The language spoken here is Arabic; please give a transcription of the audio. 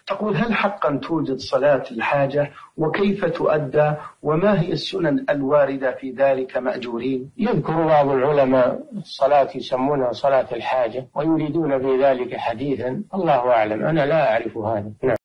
تقول: هل حقا توجد صلاة الحاجة؟ وكيف تؤدى؟ وما هي السنن الواردة في ذلك مأجورين؟ يذكر بعض العلماء الصلاة يسمونها صلاة الحاجة ويريدون في ذلك حديثا، الله أعلم، أنا لا أعرف هذا. نعم.